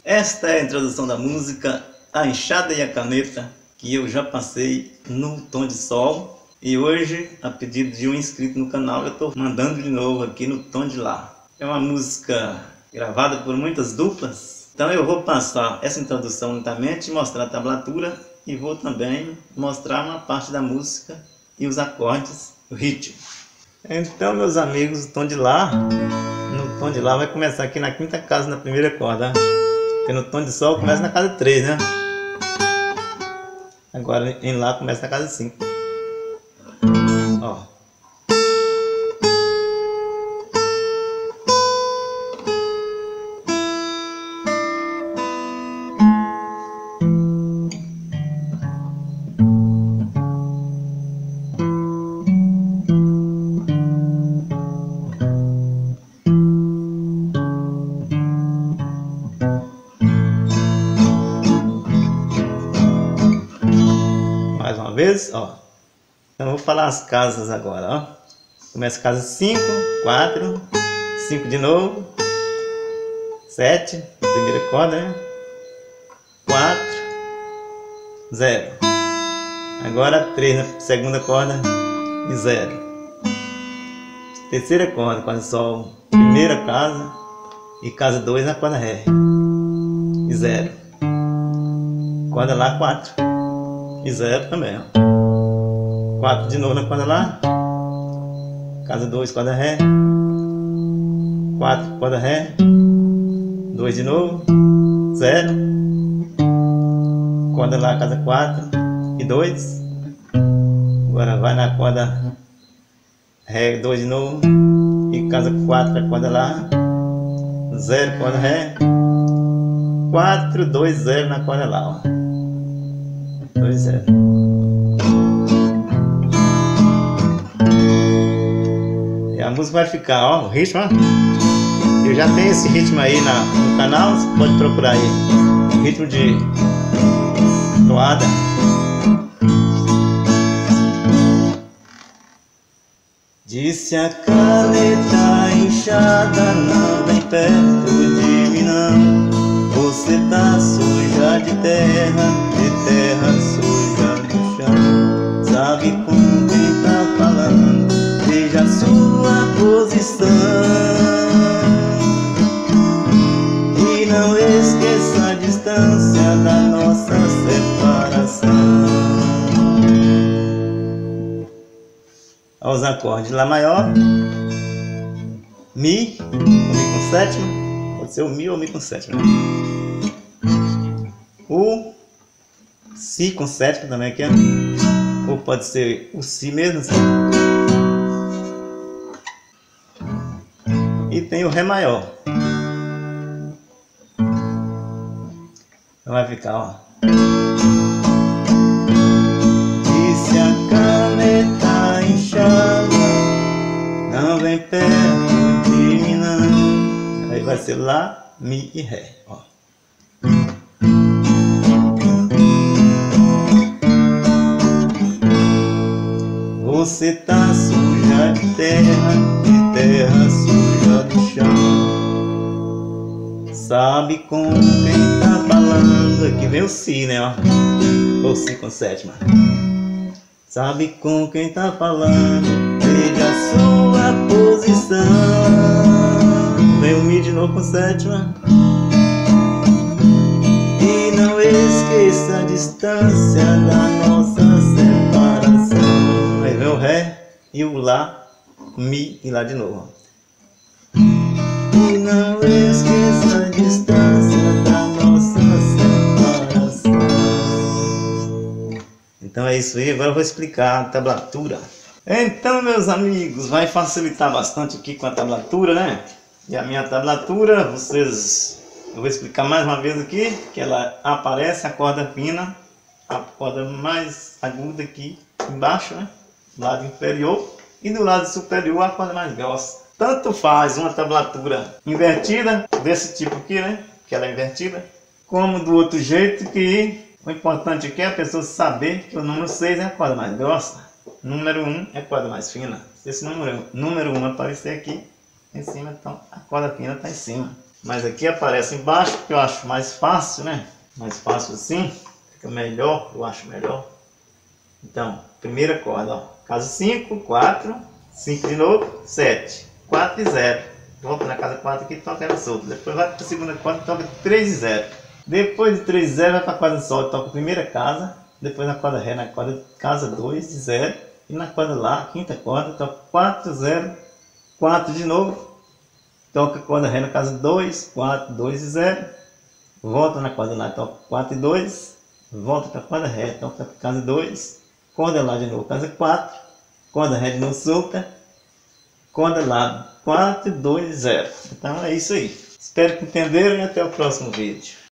Esta é a introdução da música A Enxada e a Caneta, que eu já passei no tom de sol. E hoje, a pedido de um inscrito no canal, eu estou mandando de novo aqui no tom de lá. É uma música gravada por muitas duplas. Então eu vou passar essa introdução lentamente, mostrar a tablatura e vou também mostrar uma parte da música e os acordes, o ritmo. Então, meus amigos, o tom de lá, no tom de lá vai começar aqui na quinta casa, na primeira corda. Porque no tom de sol começa na casa 3, né? Agora em lá começa na casa 5. Ó. Mais uma vez, ó. Então eu vou falar as casas agora, ó. Começa casa 5, 4, 5 de novo, 7, primeira corda, né? 4, 0. Agora 3 na segunda corda e 0. Terceira corda, corda sol, primeira casa e casa 2 na corda ré e 0. Corda lá 4 e 0 também, ó. 4 de novo na corda lá, casa 2, corda ré, 4, corda ré, 2 de novo, 0, corda lá, casa 4 e 2, agora vai na corda ré, 2 de novo, e casa 4, a corda lá, 0, corda ré, 4, 2, 0 na corda lá, ó. 2, 0. A música vai ficar, ó, o ritmo, ó. Eu já tenho esse ritmo aí no canal, você pode procurar aí. Ritmo de toada. Disse a caneta inchada, não vem perto de mim não. Você tá suja de terra suja do chão. Sabe com quem tá falando? Veja a sua posição e não esqueça a distância da nossa separação. Olha os acordes: Lá maior, Mi, ou Mi com sétima, pode ser o Mi ou Mi com sétima, né? O Si com sétima também aqui, ó. Ou pode ser o Si mesmo, assim. E tem o Ré maior. Então vai ficar, ó. Disse a caneta inchada, não vem perto de mim não. Aí vai ser Lá, Mi e Ré, ó. Você tá suja de terra suja do chão. Sabe com quem tá falando? Aqui vem o Si, né, ó. O Si com sétima. Sabe com quem tá falando? Veja a sua posição. Vem o Mi de novo com sétima. E não esqueça a distância da nossa separação. Aí vem o Ré e o Lá, Mi e Lá de novo. E não esqueça a distância da nossa separação. Então é isso aí, agora eu vou explicar a tablatura. Então, meus amigos, vai facilitar bastante aqui com a tablatura, né? E a minha tablatura, eu vou explicar mais uma vez aqui, que ela aparece a corda fina, a corda mais aguda aqui embaixo, né? Do lado inferior, e do lado superior a corda mais grossa. Tanto faz uma tablatura invertida, desse tipo aqui, né? Que ela é invertida, como do outro jeito, que o importante aqui é a pessoa saber que o número 6 é a corda mais grossa, o número 1 é a corda mais fina. Se esse número 1 aparecer aqui em cima, então a corda fina está em cima. Mas aqui aparece embaixo, que eu acho mais fácil, né? Mais fácil assim, fica melhor, eu acho melhor. Então, primeira corda, ó. Casa 5, 4, 5 de novo, 7, 4 e 0. Volta na casa 4 aqui e toca ela solta. Depois vai para a segunda corda e toca 3 e 0. Depois de 3 e 0 vai para a corda sol e toca a primeira casa. Depois na corda ré, na corda casa 2 e 0. E na corda lá, quinta corda, toca 4, 0, 4 de novo. Toca a corda ré na casa 2, 4, 2 e 0. Volta na corda lá, toca 4 e 2. Volta para a corda ré, toca casa 2. Corda lá de novo, casa 4. Corda ré de novo solta. Corda lá, 4, 2, 0. Então é isso aí. Espero que entenderam e até o próximo vídeo.